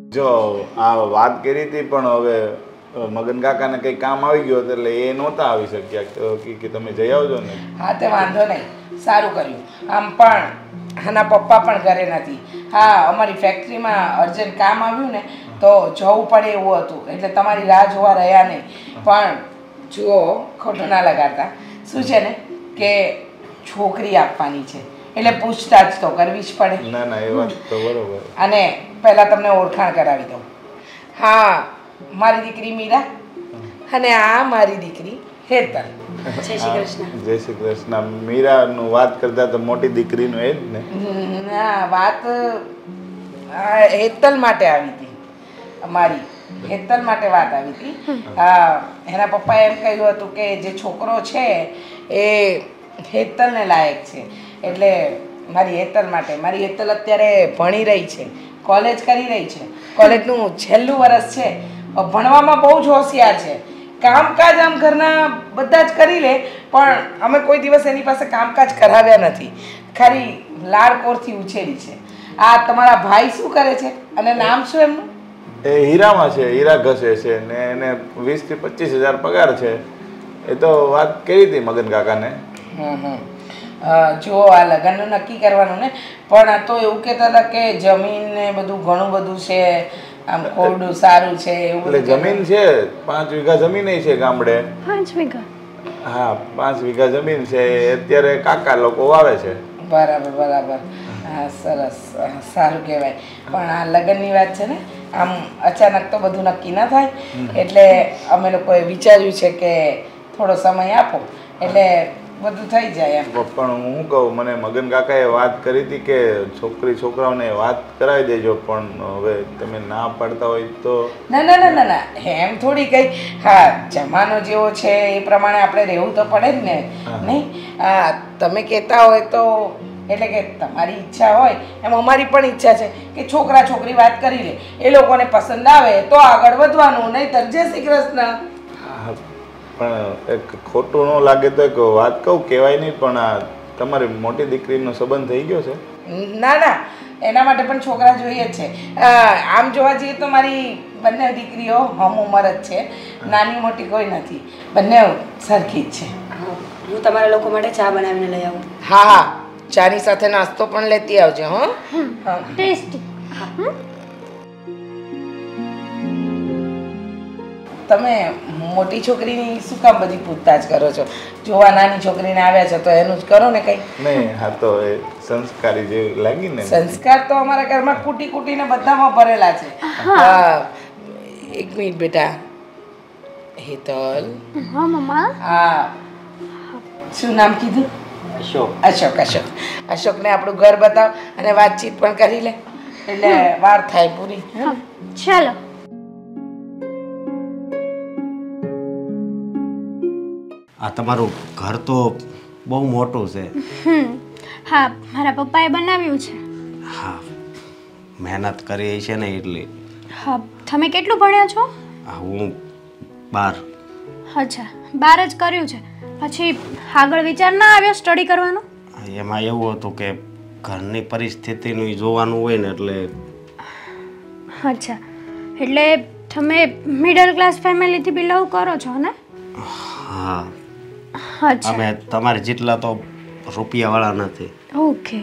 જો આ વાત કરી હતી પણ હવે મગન કાકાને કંઈ કામ આવી ગયું હતું એટલે એ નહોતા આવી શક્યા કે તમે જઈ આવજો ને. હા તે વાંધો નહીં, સારું કર્યું. આમ પણ આના પપ્પા પણ ઘરે નથી. હા અમારી ફેક્ટરીમાં અર્જન્ટ કામ આવ્યું ને તો જવું પડે એવું હતું એટલે તમારી રાહ જોવા રહ્યા નહીં. પણ જુઓ, ખોટું ના લગાડતા. શું છે ને કે છોકરી આપવાની છે એટલે પૂછતાછ તો કરવી જ પડે. ના ના એ વાત તો બરોબર. અને પહેલાં તમને ઓળખાણ કરાવી દઉં. હા, મારી દીકરી મીરા અને આ મારી દીકરી હેતલ. જય શ્રી કૃષ્ણ. જય શ્રી કૃષ્ણ. મીરાનું વાત કરતા તો મોટી દીકરીનું એ જ ને? ના, વાત હેતલ માટે આવી હતી. અમારી હેતલ માટે વાત આવી હતી. એના પપ્પાએ એમ કહ્યું હતું કે જે છોકરો છે એ હેતલને લાયક છે એટલે મારી હેતલ માટે. મારી હેતલ અત્યારે ભણી રહી છે, કોલેજ કરી રહી છે. કોલેજનું છેલ્લું વર્ષ છે. ભણવામાં બહુ જ હોશિયાર છે. કામકાજ આમ ઘરના બધા જ કરી લે પણ અમે કોઈ દિવસ એની પાસે કામકાજ કરાવ્યા નથી. ખાલી લાડકોરથી ઉછેરી છે. આ તમારા ભાઈ શું કરે છે અને નામ શું એમનું? એ હીરામાં છે, હીરા ઘસે છે ને એને 20 થી 25 હજાર પગાર છે. એ તો વાત કરી હતી મગન કાકાને. જો આ લગ્નનું નક્કી કરવાનું ને પણ આ તો એવું કહેતા હતા કે જમીન ને બધું ઘણું બધું છે, આમ ખોરડું સારું છે એવું. એટલે જમીન છે 5 વીઘા જમીન છે ગામડે. 5 વીઘા? હા 5 વીઘા જમીન છે. અત્યારે કાકા લોકો વાવે છે. બરાબર બરાબર. હા સરસ, સારું કહેવાય. પણ આ લગ્નની વાત છે ને આમ અચાનક તો બધું નક્કી ના થાય એટલે અમે લોકોએ વિચાર્યું છે કે થોડો સમય આપો એટલે બધું થઈ જાય એમ. પણ હું કહું, મને મગન કાકાએ વાત કરી હતી કે છોકરી છોકરાઓને વાત કરાવી દેજો પણ હવે તમે ના પાડતા હોય તો? ના ના ના ના ના, એમ થોડી કઈ. હા, જમાનો જેવો છે એ પ્રમાણે આપણે રહેવું તો પડે જ ને. નહીં, હા તમે કહેતા હોય તો એટલે કે તમારી ઈચ્છા હોય એમ અમારી પણ ઈચ્છા છે કે છોકરા છોકરી વાત કરી લે, એ લોકોને પસંદ આવે તો આગળ વધવાનું, નહીંતર જય શ્રી કૃષ્ણ. પણ એક ખોટું ન લાગે તો એક વાત કહું, કહેવાય નહીં પણ આ તમારી મોટી દીકરીનો સંબંધ થઈ ગયો છે? ના ના, એના માટે પણ છોકરા જોઈએ જ છે. આમ જોવા જઈએ તો મારી બંને દીકરીઓ હમ ઉંમર જ છે, નાની મોટી કોઈ નથી, બંને સરખી જ છે. હું તમારા લોકો માટે ચા બનાવીને લઈ આવું. હા હા, ચાની સાથે નાસ્તો પણ લેતી આવજો. હા ટેસ્ટી. તમે મોટી છોકરીની શું કામ બધી પૂછતાછ કરો છો? જોવા નાની છોકરીને આવ્યા છો તો એનું જ કરો ને કંઈ. નહીં, હા તો એ સંસ્કારી જેવી લાગી ને. સંસ્કાર તો અમારા ઘરમાં કૂટી કૂટીને બધામાં ભરેલા છે. હા, એક મિનિટ બેટા. હેતલ. હા મમ્મા. હા, શું નામ કીધું? અશોક. અશોક. અશોક, અશોકને આપણું ઘર બતાવ અને વાતચીત પણ કરી લે એટલે વાર થાય પૂરી. ચાલો. આ તમારું ઘર તો બહુ મોટું છે. હા, મારા પપ્પાએ બનાવ્યું છે. હા, મહેનત કરી છે ને એટલી. હા, તમે કેટલું ભણ્યા છો? હું 12. અચ્છા, 12 જ કર્યું છે. પછી આગળ વિચાર ના આવ્યો સ્ટડી કરવાનો? એમાં એવું હતું કે ઘરની પરિસ્થિતિનું જોવાનું હોય ને એટલે. અચ્છા, એટલે તમે મિડલ ક્લાસ ફેમિલીથી બિલોંગ કરો છો ને? હા. અચ્છા. અમે તમારે જેટલા તો રૂપિયાવાળા નથી. ઓકે.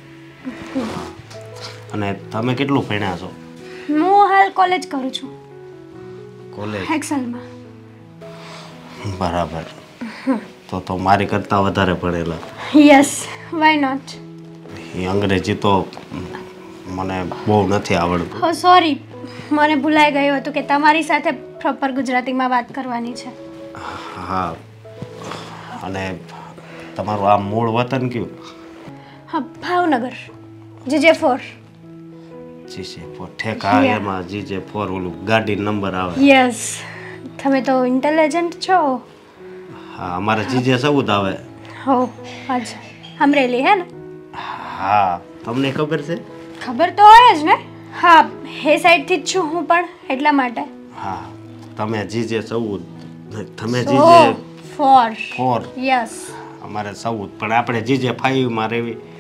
અને તમે કેટલું ભણ્યા છો? હું હાલ કોલેજ કરું છું. કોલેજ? એક્સેલમાં. બરાબર. તો મારી કરતાં વધારે ભણેલા. Yes, why not. એ અંગ્રેજી તો મને બહુ નથી આવડતું. ઓ સોરી, મને ભૂલાઈ ગયું હતું કે તમારી સાથે પ્રોપર ગુજરાતીમાં વાત કરવાની છે. હા. અને તમારું આ મૂળ વતન કયું? હા, ભાવનગર. GJ4. GJ4 ઠેકા એમાં GJ4 ઓલું ગાડી નંબર આવે. યસ, તમે તો ઇન્ટેલિજન્ટ છો. હા, અમારે GJ14 આવે. હો, અચ્છા. અમરેલી હે ને? હા, તમને ખબર છે? ખબર તો હોય જ ને. હા, એ સાઈડથી જ છું હું પણ એટલા માટે. હા, તમે GJ14, તમે GJ4. યસ. અમારે 14 પણ આપણે GJ5 માં રહેવી.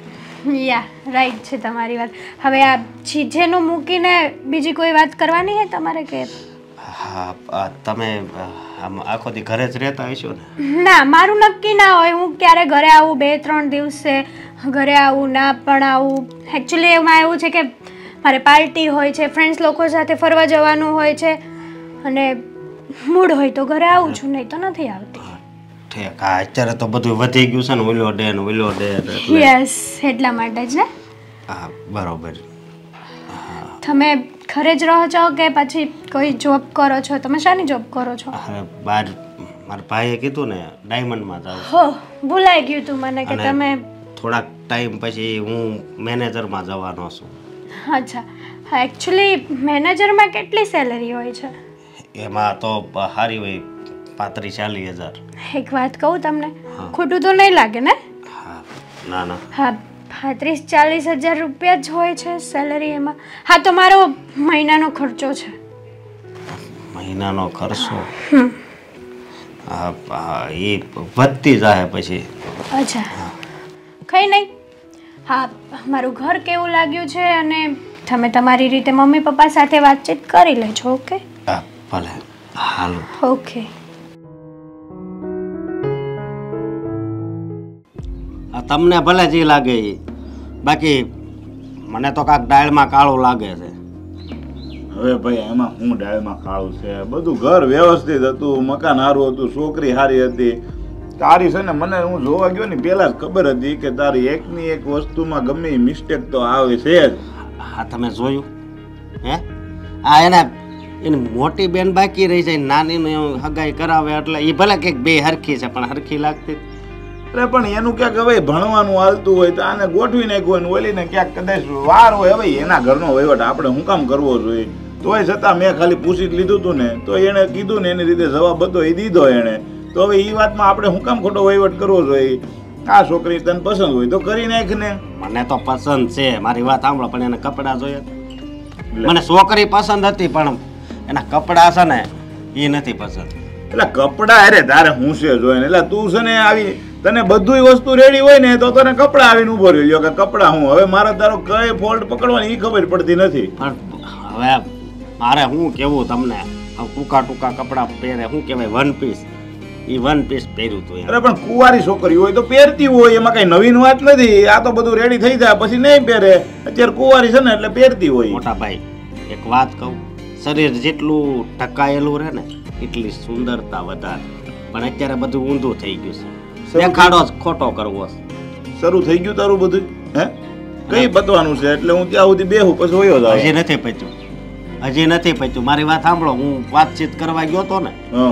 યા રાઈટ છે તમારી વાત. હવે આ જીજેનું મૂકીને બીજી કોઈ વાત કરવાની છે તમારે કે? હા તમે આમ આખો દી ઘરે જ રહેતા હશો ને? ના, મારું નક્કી ના હોય હું ક્યારે ઘરે આવું. 2-3 દિવસે ઘરે આવું, ના પણ આવું. એકચ્યુઅલી એમાં એવું છે કે મારે પાર્ટી હોય છે, ફ્રેન્ડ્સ લોકો સાથે ફરવા જવાનું હોય છે, અને મૂડ હોય તો ઘરે આવું છું, નહીં તો નથી આવતી. ઠીક. હા અત્યારે તો બધું વધી ગયું છે ને, ઓલો ડે ને ઓલો ડે. યસ, એટલા માટે જ ને. હા બરોબર. તમે ઘરે જ રહો છો કે પછી કોઈ જોબ કરો છો? તમે શાની જોબ કરો છો? અરે બહાર મારા ભાઈએ કીધું ને ડાયમંડમાં જાવ. હો, ભૂલાઈ ગયું તું મને કે તમે. થોડાક ટાઈમ પછી હું મેનેજરમાં જવાનો છું. અચ્છા. હા, એકચ્યુઅલી મેનેજરમાં કેટલી સેલરી હોય છે? એમાં તો સારી હોય 35-40 હજાર. એક વાત કહું તમને, ખોટું તો નહીં લાગે ને? હા ના ના. હા, 35-40 હજાર રૂપિયા જ હોય છે સેલરી એમાં. હા, તો મારો મહિનાનો ખર્ચો છે. મહિનાનો ખર્ચો? હા એ વધતી જાય પછી. અચ્છા, કંઈ નહીં. હા, મારું ઘર કેવું લાગ્યું છે અને તમે તમારી રીતે મમ્મી પપ્પા સાથે વાતચીત કરી લેજો. ઓકે? હા ભલે. હાલો. ઓકે. તમને ભલે જે લાગે એ, બાકી મને તો કાંક દાળમાં કાળું લાગે છે. હવે ભાઈ એમાં હું ડાળમાં કાળું છે? બધું ઘર વ્યવસ્થિત હતું, મકાન સારું હતું, છોકરી સારી હતી. તારી છે ને મને હું જોવા ગયો ને પહેલા જ ખબર હતી કે તારી એકની એક વસ્તુમાં ગમે એ મિસ્ટેક તો આવે છે જ. હા તમે જોયું હે? આ એની મોટી બેન બાકી રહી જાય, નાની હગાઈ કરાવે એટલે એ ભલે કંઈક બે હરખી છે પણ હરખી લાગતી. અરે પણ એનું ક્યાંક હવે ભણવાનું હાલતું હોય તો આને ગોઠવી નાખ્યું હોય ને ઓલીને ક્યાંક કદાચ વાર હોય. હવે એના ઘરનો વહીવટ આપણે શું કામ કરવો જોઈએ? તોય છતાં મેં ખાલી પૂછી જ લીધું હતું ને, તો એણે કીધું ને એની રીતે જવાબ હતો એ દીધો એણે. તો હવે એ વાતમાં આપણે શું કામ ખોટો વહીવટ કરવો જોઈએ? આ છોકરી તને પસંદ હોય તો કરી નાખ ને. મને તો પસંદ છે, મારી વાત સાંભળો, પણ એને કપડાં જોઈએ. મને છોકરી પસંદ હતી પણ એના કપડાં છે ને એ નથી પસંદ. એટલે કપડાં અરે તારે હું છે જોઈને, એટલે તું છે ને આવી તને બધું વસ્તુ રેડી હોય ને તો તને કપડાં આવીને ઉભો રહ્યો કે કપડાં હું. હવે મારે તારો કઈ ફોલ્ટ પકડવાની એ ખબર પડતી નથી. પણ હવે મારે શું કેવું તમને, ટૂંકા ટૂંકા કપડાં પહેરે, શું કહેવાય, વન પીસ. એ વન પીસ પહેર્યું હતું. અરે પણ કુંવારી છોકરી હોય તો પહેરતી હોય, એમાં કઈ નવીન વાત નથી. આ તો બધું રેડી થઈ જાય પછી નહીં પહેરે. અત્યારે કુંવારી છે ને એટલે પહેરતી હોય. મોટા ભાઈ એક વાત કહું, શરીર જેટલું ટકાયેલું રહે ને એટલી સુંદરતા વધારે. પણ અત્યારે બધું ઊંધું થઈ ગયું છે, દેખાડો જ ખોટો કરવો છે. શરૂ થઈ ગયું તારું બધું? હે કઈ બતવાનું છે? એટલે હું ત્યાં સુધી બેહું પછી હોયો જાવ. હજી નથી પચ્યું, હજી નથી પચ્યું. મારી વાત સાંભળો, હું વાતચીત કરવા ગયો હતો ને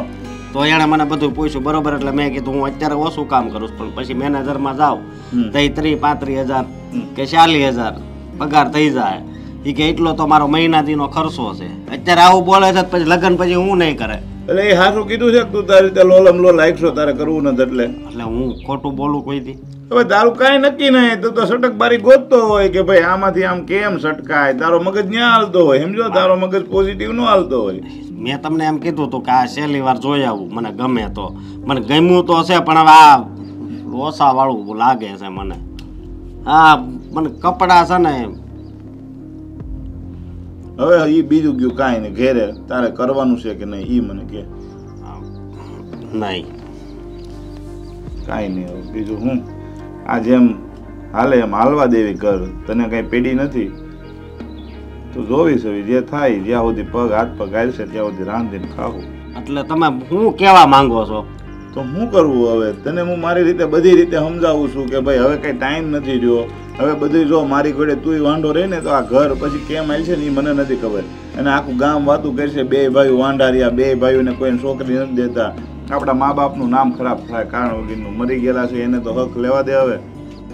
તો એણે મને બધું પૂછ્યું બરોબર. એટલે મેં કીધું હું અત્યારે ઓછું કામ કરું છું, પણ પછી મેનેજરમાં જાઉં તો 30-35 હજાર કે 40 હજાર પગાર થઈ જાય. એ કે એટલો તો મારો મહિનાથીનો ખર્ચો છે. અત્યારે આવું બોલે છે પછી લગ્ન પછી હું નહીં કરે. એટલે એ હારું કીધું છે તું તારી રીતે લોલમ લોલ લાગશો તારે કરવું નથી એટલે હું ખોટું બોલું કોઈ દી? હવે તારું કાંઈ નક્કી નહીં. તું તો સટક બારી ગોતતો હોય કે ભાઈ આમાંથી આમ કેમ સટકાય. તારો મગજ ન્યા હાલતો હોય, સમજો? તારો મગજ પોઝિટિવ નો હાલતો હોય. મેં તમને એમ કીધું હતું કે આ છેલ્લી વાર જોઈ આવું, મને ગમે તો. મને ગમ્યું તો છે પણ હવે આ ઓછા વાળું લાગે છે મને. હા મને કપડા છે ને. હવે એ બીજું ગયું કાંઈ નહીં, ઘેરે તારે કરવાનું છે કે નહીં એ મને કે. નહીં કાંઈ નહીં. હવે બીજું હું આ જેમ હાલે એમ હાલવા દેવી કર. તને કાંઈ પેઢી નથી તો જોવીશ હવે જે થાય. જ્યાં સુધી પગ હાથ પગ હાલશે ત્યાં સુધી રાંધીને ખાવું. એટલે તમે શું કહેવા માંગો છો? તો શું કરવું હવે? તને હું મારી રીતે બધી રીતે સમજાવું છું કે ભાઈ હવે કંઈ ટાઈમ નથી રહ્યો. હવે બધું જો મારી ઘોડે તુંય વાંઢો રહે ને તો આ ઘર પછી કેમ આવી છે ને એ મને નથી ખબર. અને આખું ગામ વાતું કરશે બે ભાઈઓ વાંઢાર્યા, બે ભાઈઓને કોઈને છોકરી નથી દેતા. આપણા મા બાપનું નામ ખરાબ થાય કારણ વગરનું. મરી ગયેલા છે એને તો હક લેવા દે. હવે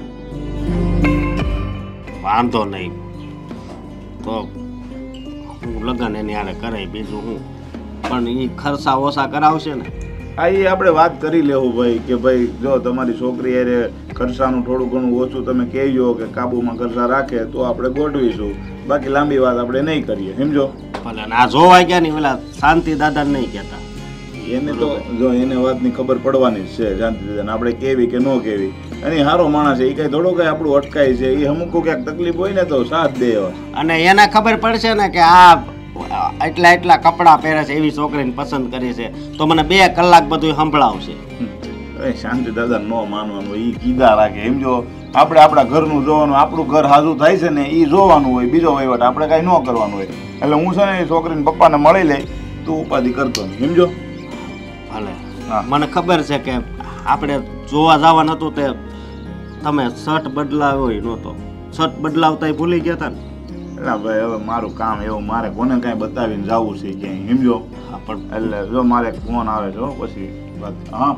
વાંધો નહીં તો હું લગ્ન એની આડે કરાય, બીજું હું. પણ એ ખર્ચા ઓછા કરાવશે ને? હા એ આપણે વાત કરી લેવું ભાઈ કે ભાઈ જો તમારી છોકરી અરે ખર્ચાનું થોડું ઘણું ઓછું તમે કહેજો કે કાબુમાં ખર્ચા રાખે તો આપણે ગોઠવીશું. બાકી લાંબી વાત આપણે નહીં કરીએ, સમજો? ભલે. આ જોવા ગયા નહીં પેલા શાંતિ દાદા નહીં કહેતા એને તો જો એને વાતની ખબર પડવાની જ છે શાંતિ દાદાને. આપણે કેવી કે ન કેવી અને સારો માણસ છે, એ કઈ થોડો કઈ આપણું અટકાય છે. એ અમુક ક્યાંક તકલીફ હોય ને તો સાથ દે. અને એને ખબર પડશે ને કે આ એટલા કપડાં પહેરે છે એવી છોકરીને પસંદ કરી છે તો મને 2 કલાક બધું સંભળાવશે. શાંતિ દાદા ન માનવાનું, એ કીધા રાખે. એમ જો આપણે આપણા ઘરનું જોવાનું, આપણું ઘર હાજુ થાય છે ને એ જોવાનું હોય, બીજો વહીવટ આપણે કાંઈ ન કરવાનું હોય. એટલે હું છે ને એ છોકરીને પપ્પાને મળી લે, તું ઉપાધિ કરતો નહીં. સમજો? ભલે. મને ખબર છે કે આપણે જોવા જવાનું હતું તે તમે શર્ટ બદલાવ્યો નહોતો, શર્ટ બદલાવતા ભૂલી ગયા હતા ને. એટલે ભાઈ હવે મારું કામ એવું, મારે કોને કાંઈ બતાવીને જવું છે ક્યાંય. સમજો? પણ એટલે જો મારે ફોન આવે છે પછી વાત. હા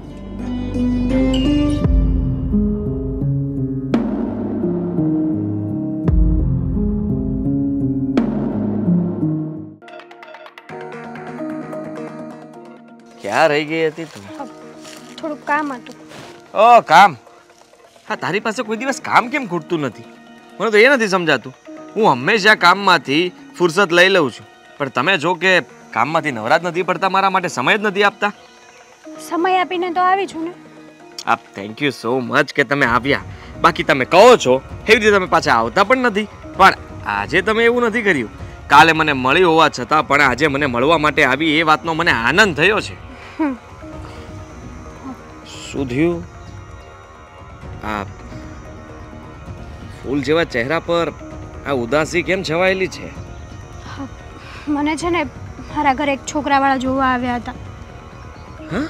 ક્યાં રહી ગઈ હતી તું? થોડું કામ હતું. ઓ કામ? હા, તારી પાસે કોઈ દિવસ કામ કેમ ખૂટતું નથી? મને તો એ નથી સમજાતું. હું હંમેશા કામમાંથી ફુરસત લઈ લઉં છું, પણ તમે જો કે કામમાંથી નવરા જ નથી પડતા, મારા માટે સમય જ નથી આપતા. સમય આપીને તો આવી છું ને. આપ થેન્ક યુ સો મચ કે તમે આવ્યા. બાકી તમે કહો છો એવી રીતે તમે પાછા આવતા પણ નથી. પણ આજે તમે એવું નથી કર્યું. કાલે મને મળી હોવા છતાં પણ આજે મને મળવા માટે આવી એ વાતનો મને આનંદ થયો છે. શું થયું? આ ફૂલ જેવા ચહેરા પર આ ઉદાસી કેમ છવાયેલી છે? મને છે ને મારા ઘરે એક છોકરાવાળા જોવા આવ્યા હતા. હા?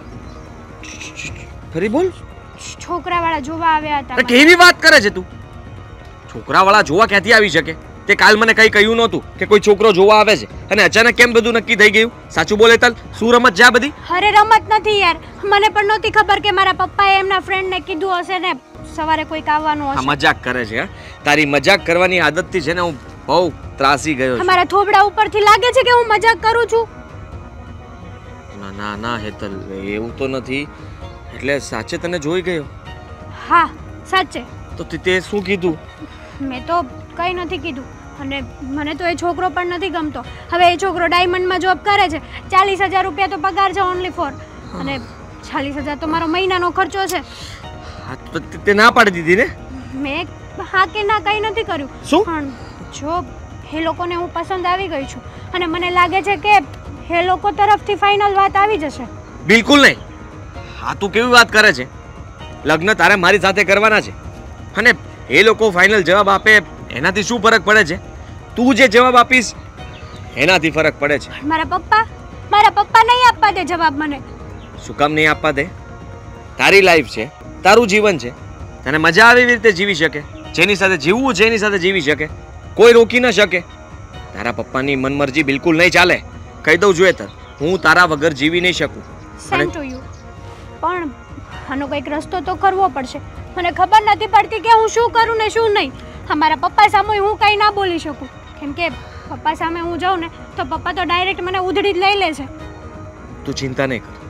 ફરી બોલ. છોકરાવાળા જોવા આવ્યા હતા. કેવી વાત કરે છે તું? છોકરાવાળા જોવા ક્યાંથી આવી શકે? તે કાલ મને કઈ કહ્યું નહોતું કે કોઈ છોકરો જોવા આવે છે અને અચાનક કેમ બધું નક્કી થઈ ગયું? સાચું બોલે તલ, શું રમત છે આ બધી? અરે રમત નથી યાર, મને પણ નહોતી ખબર કે મારા પપ્પાએ એમના ફ્રેન્ડને કીધું હશે ને સવારે કોઈક આવવાનું હશે. મજાક કરે છે. તારી મજાક કરવાની આદતથી છે ને હું બહુ ત્રાસી ગયો છું. મારા થોબડા ઉપરથી લાગે છે કે હું મજાક કરું છું. ના ના ના હેતલ, એવું તો નથી. એટલે સાચે તને જોઈ ગયો? હા સાચે. તો તે શું કીધું? મેં તો કંઈ નથી કીધું. અને મને તો એ છોકરો પણ નથી ગમતો. હવે એ છોકરો ડાયમંડમાં જોબ કરે છે, 40,000 રૂપિયા તો પગાર છે ઓનલી ફોર. અને 40,000 તો મારો મહિનાનો ખર્ચો છે. હા તો તે ના પાડી દીધી ને? મેં હા કે ના કંઈ નથી કર્યું. શું? પણ જો એ લોકોને હું પસંદ આવી ગઈ છું અને મને લાગે છે કે એ લોકો તરફથી ફાઇનલ વાત આવી જશે. બિલકુલ નહીં. હા તું કેવી વાત કરે છે? લગ્ન તારે મારી સાથે કરવાના છે અને એ લોકો ફાઇનલ જવાબ આપે એનાથી શું ફરક પડે છે? તું જે જવાબ આપીશ એનાથી ફરક પડે છે. મારા પપ્પા નહીં આપવા દે જવાબ મને. શું કામ નહીં આપવા દે? તારી લાઈફ છે, તારું જીવન છે, તને મજા આવે એવી રીતે જીવી શકે. જેની સાથે જીવવું છે એની સાથે જીવી શકે, કોઈ રોકી ન શકે. તારા પપ્પાની મનમરજી બિલકુલ નહીં ચાલે. કહી દઉં જોઈએ તર, હું તારા વગર જીવી નહીં શકું. Same to you. પણ આનો કંઈક રસ્તો તો કરવો પડશે. મને ખબર નથી પડતી કે હું શું કરું ને શું નહીં. મારા પપ્પા સામે હું કંઈ ના બોલી શકું, કેમ કે પપ્પા સામે હું જાઉં ને તો પપ્પા તો ડાયરેક્ટ મને ઉધડી જ લઈ લે છે. તું ચિંતા નહીં કર.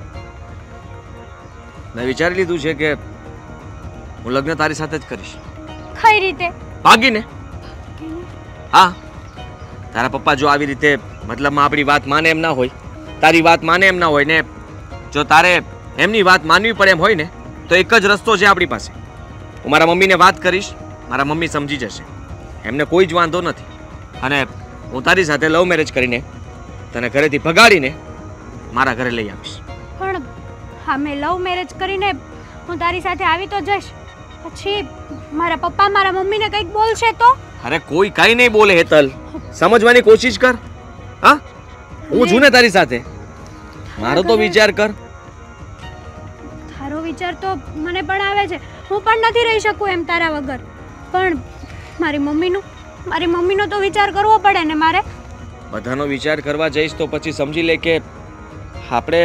મેં વિચારી લીધું છે કે હું લગ્ન તારી સાથે જ કરીશ. કઈ રીતે? ભાગીને. હા, તારા પપ્પા જો આવી રીતે મતલબમાં આપણી વાત માને એમ ના હોય, તારી વાત માને એમ ના હોય ને જો તારે એમની વાત માનવી પડે એમ હોય ને તો એક જ રસ્તો છે આપણી પાસે. હું મારા મમ્મીને વાત કરીશ, મારા મમ્મી સમજી જશે, એમને કોઈ જ વાંધો નથી. અને હું તારી સાથે લવ મેરેજ કરીને તને ઘરેથી ભગાડીને મારા ઘરે લઈ આવીશ. પણ હા, મેં લવ મેરેજ કરીને હું તારી સાથે આવી તો જઈશ, પછી મારા પપ્પા મારા મમ્મીને કંઈક બોલશે તો? અરે કોઈ કાંઈ નહીં બોલે હેતલ, સમજવાની કોશિશ કર. હા, હું છું ને તારી સાથે. મારો તો વિચાર કર. તારો વિચાર તો મને પણ આવે છે, હું પણ નથી રહી શકું એમ તારા વગર. પણ મારી મમ્મીનો તો વિચાર કરવો પડે ને મારે. બધાનો વિચાર કરવા જઈશ તો પછી સમજી લે કે આપણે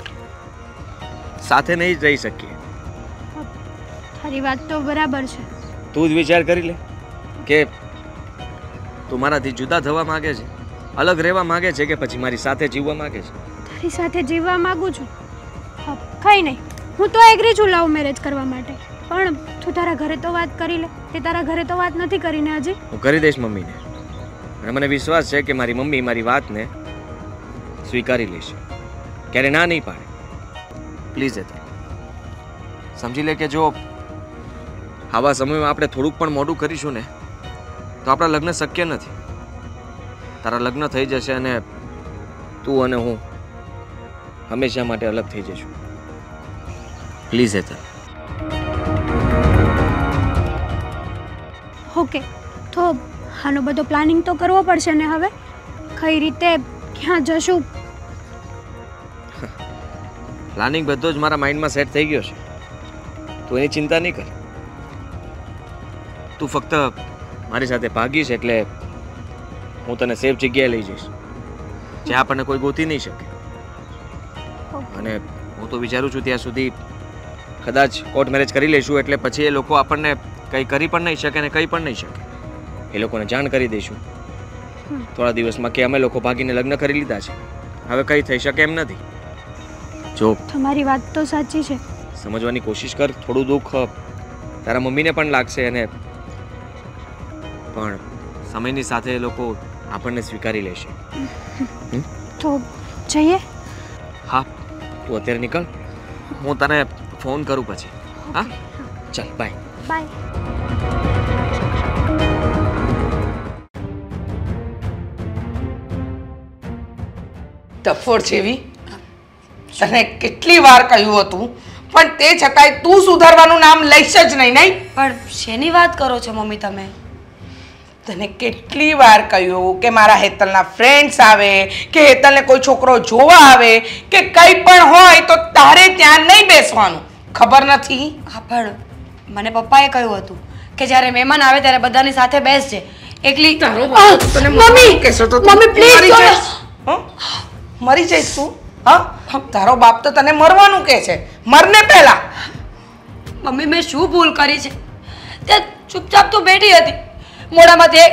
સાથે નહીં રહી શકીએ. તારી વાત તો બરાબર છે. તું જ વિચાર કરી લે કે તું મારાથી જુદા થવા માંગે છે, અલગ રહેવા માંગે છે કે પછી મારી સાથે જીવવા માંગે છે? તારી સાથે જીવવા માંગુ છું. કંઈ નહીં, હું તો એગ્રી છું લવ મેરેજ કરવા માટે. પણ તું તારા ઘરે તો વાત કરી લે. તે તારા ઘરે તો વાત નથી કરીને હજી. હું કરી દઈશ મમ્મીને, અને મને વિશ્વાસ છે કે મારી મમ્મી મારી વાતને સ્વીકારી લેશે, ક્યારે ના નહીં પાડે. પ્લીઝ હેતલ, સમજી લે કે જો આવા સમયમાં આપણે થોડુંક પણ મોડું કરીશું ને તો આપણા લગ્ન શક્ય નથી. તારા લગ્ન થઈ જશે અને તું અને હું હંમેશા માટે અલગ થઈ જઈશું. પ્લીઝ હેતલ. ઓકે, તો આનો બધો પ્લાનિંગ તો કરવો પડશે ને હવે. કઈ રીતે, ક્યાં જશું? પ્લાનિંગ બધો જ મારા માઇન્ડમાં સેટ થઈ ગયો છે. તું એની ચિંતા નહીં કર. તું ફક્ત મારી સાથે ભાગીશ એટલે હું તને સેફ જગ્યાએ લઈ જઈશ જ્યાં આપણને કોઈ ગોતી નહીં શકે. અને હું તો વિચારું છું ત્યાં સુધી કદાચ કોર્ટ મેરેજ કરી લઈશું એટલે પછી એ લોકો આપણને કંઈ કરી પણ નહીં શકે ને કંઈ પણ નહીં શકે. એ લોકોને જાણ કરી દઈશું થોડા દિવસમાં કે અમે લોકો ભાગીને લગ્ન કરી લીધા છે, હવે કંઈ થઈ શકે એમ નથી. જો તમારી વાત તો સાચી છે. સમજવાની કોશિશ કર. થોડું દુઃખ તારા મમ્મીને પણ લાગશે અને પણ સમયની સાથે એ લોકો આપણને સ્વીકારી લેશે. તો જઈએ? હા, તું અત્યારે નીકળ, હું તને ફોન કરું પછી. હા, ચાલ, બાય. બાય. ટફોડ જેવી તને કેટલી વાર કહ્યું હતું પણ તે છતાંય તું સુધારવાનું નામ લઈશ જ નહીં. નહીં પણ શેની વાત કરો છો મમ્મી તમે? તને કેટલી વાર કહ્યું કે મારા હેતલના ફ્રેન્ડ્સ આવે કે હેતલને કોઈ છોકરો જોવા આવે કે કંઈ પણ હોય તો તારે ત્યાં નહીં બેસવાનું, ખબર નથી? હા, પણ મને પપ્પાએ કહ્યું હતું કે જ્યારે મહેમાન આવે ત્યારે બધાની સાથે બેસજે, એકલી. તને મમ્મી કહેશો તો મમ્મી પ્લીઝ મરી જઈશ. મરી જઈશ તું? હા, તારો બાપ તો તને મરવાનું કહે છે, મરને પહેલા. મમ્મી મેં શું ભૂલ કરી છે? તે ચૂપચાપ તો બેઠી હતી, મોઢામાંથી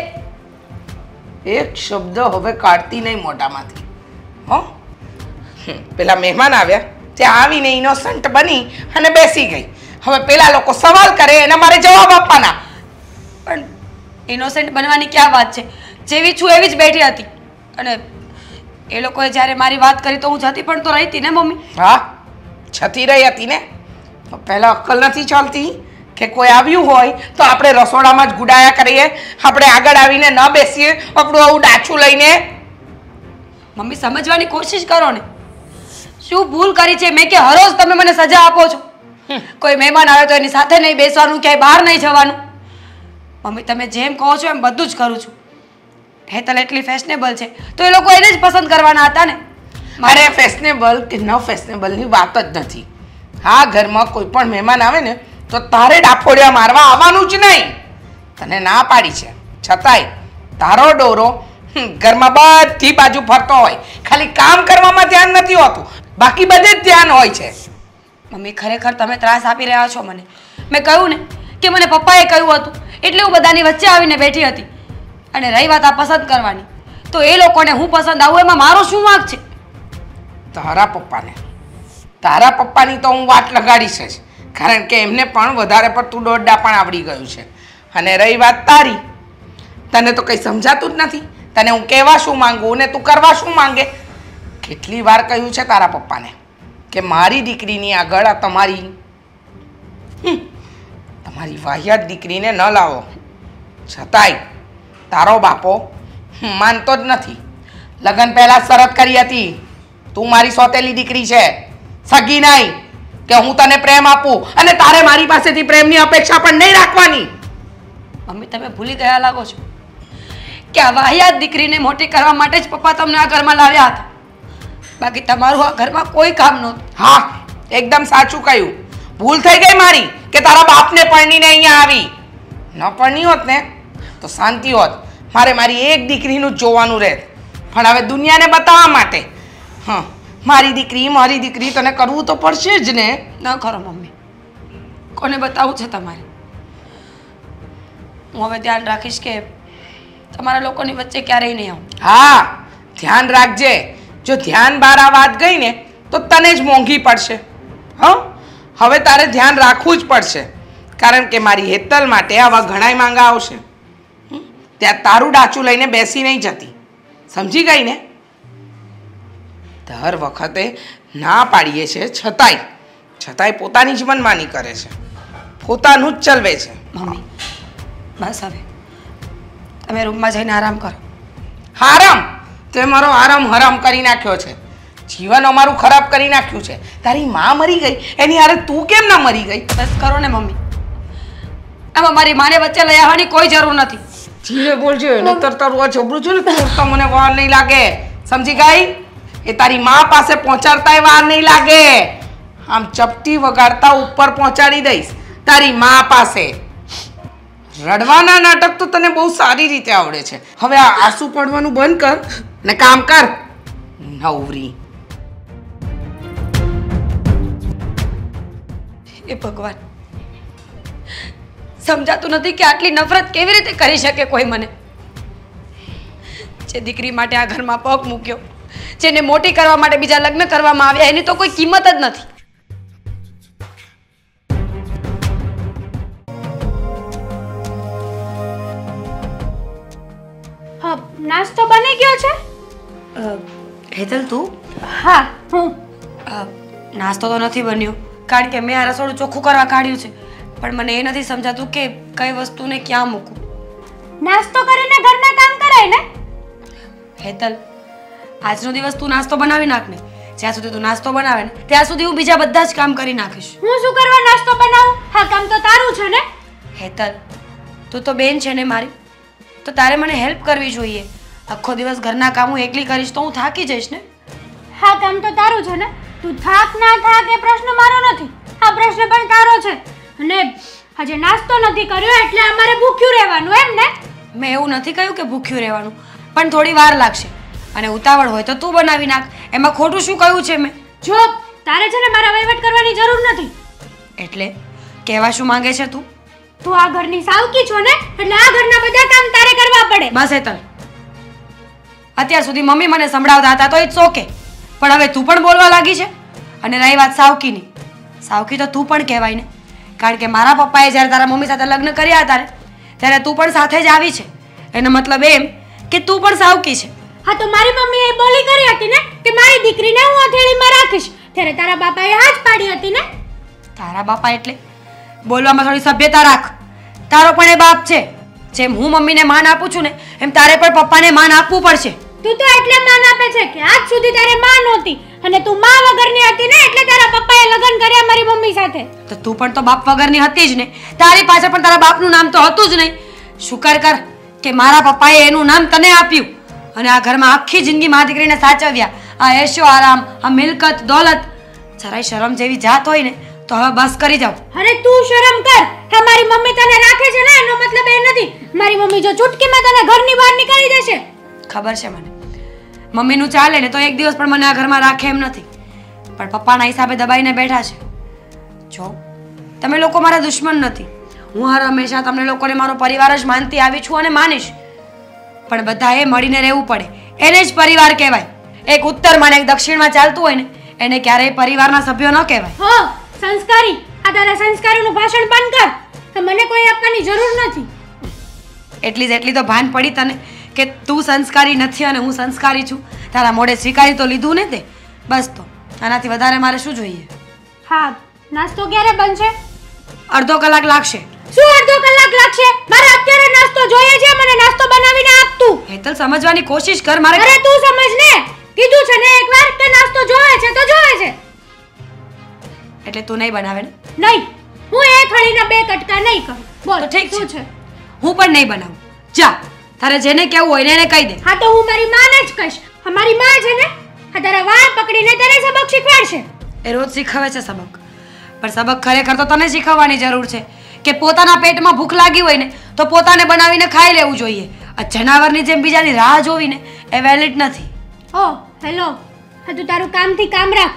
એક શબ્દ હવે કાઢતી નહીં મોઢામાંથી. હો, પેલા મહેમાન આવ્યા, ત્યાં આવીને ઇનોસન્ટ બની અને બેસી ગઈ. હવે પેલા લોકો સવાલ કરે અને મારે જવાબ આપવાના. પણ ઇનોસેન્ટ બનવાની ક્યાં વાત છે? જેવી છું એવી જ બેઠી હતી. અને એ લોકોએ જ્યારે મારી વાત કરી તો હું જતી પણ તો રહી હતી ને મમ્મી. હા, છતી રહી હતી ને. પહેલા અક્કલ નથી ચાલતી કે કોઈ આવ્યું હોય તો આપણે રસોડામાં જ ગુડાયા કરીએ, આપણે આગળ આવીને ન બેસીએ આપણું આવું ડાચું લઈને. મમ્મી સમજવાની કોશિશ કરો ને, શું ભૂલ કરી છે મેં કે હરોજ તમે મને સજા આપો છો? કોઈ મહેમાન આવે તો એની સાથે નહીં બેસવાનું, ક્યાંય બહાર નહીં જવાનું. મમ્મી તમે જેમ કહો છો એમ બધું જ કરું છું. હેતલ એટલી ફેશનેબલ છે તો એ લોકો એને જ પસંદ કરવાના હતા ને. અરે ફેશનેબલ કે ન ફેશનેબલની વાત જ નથી. હા, ઘરમાં કોઈ પણ મહેમાન આવે ને તો તારે ડાફોડિયા મારવા આવવાનું જ નહીં. તને ના પાડી છે છતાંય તારો ડોરો ઘરમાં બધી બાજુ ફરતો હોય, ખાલી કામ કરવામાં ધ્યાન નથી હોતું, બાકી બધે જ ધ્યાન હોય છે. મમ્મી ખરેખર તમે ત્રાસ આપી રહ્યા છો મને. મેં કહ્યું ને કે મને પપ્પાએ કહ્યું હતું એટલે હું બધાની વચ્ચે આવીને બેઠી હતી. અને રહી વાત આ પસંદ કરવાની, તો એ લોકોને હું પસંદ આવું એમાં મારો શું વાંક છે? તારા પપ્પાની તો હું વાત લગાડીશ જ, કારણ કે એમને પણ વધારે પડતું દોડડા પણ આવડી ગયું છે. અને રહી વાત તારી, તને તો કંઈ સમજાતું જ નથી. તને હું કહેવા શું માંગુ ને તું કરવા શું માંગે. કેટલી વાર કહ્યું છે તારા પપ્પાને કે મારી દીકરીની આગળ આ તમારી વાહિયાત દીકરીને ન લાવો. છતાંય તારો બાપો માનતો જ નથી. લગ્ન પહેલા શરત કરી હતી, તું મારી સોતેલી દીકરી છે, સગી નહીં, કે હું તને પ્રેમ આપું અને તારે મારી પાસેથી પ્રેમની અપેક્ષા પણ નહીં રાખવાની. મમ્મી તમે ભૂલી ગયા લાગો છો કે આ વાહિયાત દીકરીને મોટી કરવા માટે જ પપ્પા તમને આ ઘરમાં લાવ્યા હતા, બાકી તમારું આ ઘરમાં કોઈ કામ નહોતું. હા, એકદમ સાચું કહ્યું. ભૂલ થઈ ગઈ મારી કે તારા બાપને પરણીને અહીંયા આવી. ન પરણી હોત ને તો શાંતિ હોત, મારે મારી એક દીકરીનું જ જોવાનું રહેત. પણ હવે દુનિયાને બતાવવા માટે મારી દીકરી તને કરવું તો પડશે જ ને. ન કરો મમ્મી, કોને બતાવવું છે તમારે? હું હવે ધ્યાન રાખીશ કે તમારા લોકોની વચ્ચે ક્યારેય નહીં આવું. હા, ધ્યાન રાખજે. જો ધ્યાન બહાર આ વાત ગઈ ને તો તને જ મોંઘી પડશે. હવે તારે ધ્યાન રાખવું જ પડશે, કારણ કે મારી હેતલ માટે આવા ઘણાય માંગા આવશે. ત્યાં તારું ડાચું લઈને બેસી નહીં જતી, સમજી ગઈ ને? દર વખતે ના પાડીએ છે છતાંય પોતાની જ મનમાની કરે છે, પોતાનું જ ચલવે છે. મમ્મી બસ હવે તમે રૂમમાં જઈને આરામ કરો. હારામ? તે મારો આરામ હરામ કરી નાખ્યો છે. જીવન અમારું ખરાબ કરી નાખ્યું છે. તારી માં મરી ગઈ એની હારે તું કેમ ના મરી ગઈ? બસ કરો ને મમ્મી. આમાં મારી માને વચ્ચે લઈ આવવાની કોઈ જરૂર નથી. ધીરે બોલજો નહીતર તારું આ જબરું છે ને તો મને વાર નહીં લાગે. સમજી ગઈ? એ તારી માં પાસે પહોંચાડતા વાર નહીં લાગે. આમ ચપટી વગાડતા ઉપર પહોંચાડી દઈશ તારી માં પાસે. રડવાના નાટક તો તને બહુ સારી રીતે આવડે છે. હવે આ આંસુ પડવાનું બંધ કર ને કામ કર. નવરી. એ ભગવાન, સમજાતું નથી કે આટલી નફરત કેવી રીતે કરી શકે કોઈ મને. જે દીકરી માટે આ ઘરમાં પગ મૂક્યો, જેને મોટી કરવા માટે બીજા લગ્ન કરવામાં આવ્યા, એની તો કોઈ કિંમત જ નથી. હા, નાસ્તો બની ગયો છે? હેતલ તું? હા, હું. નાસ્તો તો નથી બન્યો કારણ કે મેં આ રસોડું ચોખ્ખું કરવા કાઢ્યું છે, પણ મને એ નથી સમજાતું કે કઈ વસ્તુને ક્યાં મૂકું. નાસ્તો કરીને ઘરના કામ કરાય ને? હેતલ, આજનો દિવસ તું નાસ્તો બનાવી નાખ ને. જ્યાં સુધી તું નાસ્તો બનાવે ને ત્યાં સુધી હું બીજા બધા જ કામ કરી નાખીશ. હું શું કરવા નાસ્તો બનાવું? હા, કામ તો તારું છે ને. હેતલ, તું તો બેન છે ને મારી, તો તારે મને હેલ્પ કરવી જોઈએ. આખો દિવસ ઘરના કામ હું એકલી કરીશ તો હું થાકી જઈશ ને. હા, કામ તો તારું છે ને. તું થાક ના થાક એ પ્રશ્ન મારો નથી. આ પ્રશ્ન પણ તારો છે. અને હજે નાસ્તો નથી કર્યો એટલે અમારે ભૂખ્યું રહેવાનું એમ ને? મેં એવું નથી કહ્યું કે ભૂખ્યું રહેવાનું, પણ થોડી વાર લાગશે. અને ઉતાવળ હોય તો તું બનાવી નાખ. એમાં ખોટું શું કહ્યું છે મેં? જો તારે છે ને મારા વહીવટ કરવાની જરૂર નથી. એટલે કહેવા શું માંગે છે તું? તું આ ઘરની સાવકી છો ને, એટલે આ ઘરના બધા કામ તારે કરવા પડે. બસ હેતલ, અત્યાર સુધી મમ્મી મને સંભળાવતા હતા તો ઇટ્સ ઓકે, પણ હવે તું પણ બોલવા લાગી છે. અને રહી વાત સાવકીની, સાવકી તો તું પણ કહેવાય ને, કારણ કે મારા પપ્પાએ જ્યારે તારા મમ્મી સાથે લગ્ન કર્યા હતા ને ત્યારે તું પણ સાથે જ આવી છે. એનો મતલબ એમ કે તું પણ સાવકી છે. હા, તો મારી મમ્મીએ એ બોલી કરી હતી ને કે મારી દીકરીને હું હથેળીમાં રાખીશ, ત્યારે તારા બાપાએ હા જ પાડી હતી ને. તારા બાપા એટલે બોલવામાં થોડી સભ્યતા રાખ. તારો પણ એ બાપ છે. જેમ હું મમ્મીને માન આપું છું ને એમ તારે પણ પપ્પાને માન આપવું પડશે. તું તો એટલે માન આપે છે કે આજ સુધી તારે માં નહોતી અને તું માં વગરની હતી ને, એટલે તારા પપ્પાએ લગ્ન કર્યા મારી મમ્મી સાથે. તો તું પણ તો બાપ વગરની હતી જ ને. તારી પાસે પણ તારા બાપનું નામ તો હતું જ નહીં. શુકર કર કે મારા પપ્પાએ એનું નામ તને આપ્યું અને આ ઘરમાં આખી જિંદગી મા દીકરીને સાચવ્યા. આ એશો આરામ, આ મિલકત દોલત, જરાય શરમ જેવી જાત હોય ને તો હવે બસ કરી જાવ. અરે તું શરમ કર. હા, મારી મમ્મી તને રાખે છે ને એનો મતલબ એ નથી મારી મમ્મી જો ચૂટકીમાં તને ઘરની બહાર નીકાળી દેશે. ખબર છે મને, મમ્મીનું ચાલે ને તો એક દિવસ પણ મને આ ઘરમાં રાખે એમ નથી, પણ પપ્પાના હિસાબે દબાઈને બેઠા છે. જો તમે લોકો મારા દુશ્મન નથી. હું હર હંમેશા તમને લોકોને મારો પરિવાર જ માનતી આવી છું અને માનીશ, પણ બધાએ મળીને રહેવું પડે. એને જ પરિવાર કહેવાય. એક ઉત્તરમાં ને એક દક્ષિણમાં ચાલતું હોય ને એને ક્યારેય પરિવારના સભ્યો ન કહેવાય. હો સંસ્કારી, આ તારા સંસ્કારોનું ભાષણ બંધ કર. મને કોઈ આપવાની જરૂર નથી. એટલી તો ભાન પડી તને કે તું સંસ્કારી નથી અને હું સંસ્કારી છું. તારા મોઢે સ્વીકારી તો લીધું ને તે. બસ, તો આનાથી વધારે મારે શું જોઈએ? હા, નાસ્તો ક્યારે બનશે? અડધો કલાક લાગશે. શું અડધો કલાક લાગશે? મારે અત્યારે નાસ્તો જોઈએ છે. મને નાસ્તો બનાવીને આપ તું. હેતલ, સમજવાની કોશિશ કર. મારે અરે તું સમજ ને. કીધું છે ને એકવાર કે નાસ્તો જોવે છે તો જોવે છે. એટલે તું નહીં બનાવે ને? નહીં, હું એ થાળીના બે કટકા નહીં કરું. બોલ તો ઠીક શું છે. છે? હું પણ નહીં બનાવું. જા, તારે જેને કહેવું હોય ને એને કહી દે. હા, તો હું મારી માને જ કહીશ. અમારી માં છે ને આ તારા વાળ પકડીને તને સબક શીખવાડશે. એ રોજ શીખવે છે સબક, પણ સબક ખરેખર તો તને શીખવવાની જરૂર છે કે પોતાના પેટમાં ભૂખ લાગી હોય ને તો પોતાને બનાવીને ખાઈ લેવું જોઈએ. આ જનાવરની જેમ બીજાની રાહ જોવીને એ વેલિડ નથી. ઓ હેલો, હા તું તારું કામથી કામ રાખ.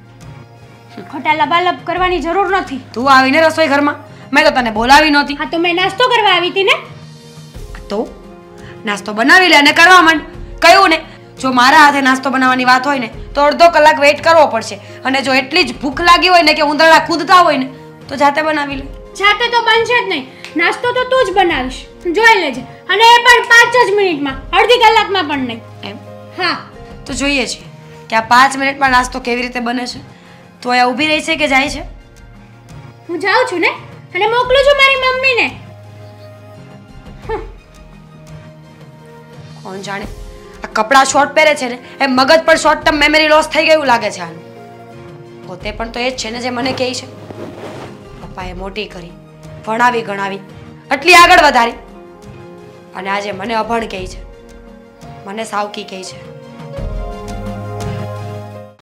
ખોટા લબાલબ કરવાની જરૂર નથી. તું આવીને રસોઈ ઘરમાં, મેં તો તને બોલાવી નહોતી. હા, તો મેં નાસ્તો કરવા આવી હતી ને. તો નાસ્તો બનાવી લે અને કરવા માંડ. કહ્યું ને, જો મારા હાથે નાસ્તો બનાવવાની વાત હોય ને તો અડધો કલાક વેઇટ કરવો પડશે, અને જો એટલી જ ભૂખ લાગી હોય ને કે ઉંદરડા કૂદતા હોય ને તો જાતે બનાવી લે. જાતે તો બનશે જ નહીં. નાસ્તો તો તું જ બનાવીશ, જોઈ લેજે. અને એ પણ 5 જ મિનિટમાં, અડધી કલાકમાં પણ નહીં. એમ? હા, તો જોઈએ છીએ કે આ 5 મિનિટમાં નાસ્તો કેવી રીતે બને છે. તું અહીંયા ઊભી રહી છે કે જાય છે? હું જાઉં છું ને અને મોકલું છું મારી મમ્મીને કોણ જાણે આ કપડાં શોર્ટ પહેરે છે ને એ મગજ પર શોર્ટ ટર્મ મેમરી લોસ થઈ ગયું લાગે છે આનું. પોતે પણ તો એ જ છે ને જે મને કહે છે. પપ્પાએ મોટી કરી, ભણાવી ગણાવી, આટલી આગળ વધારી અને આજે મને અભણ કહે છે, મને સાવકી કહે છે.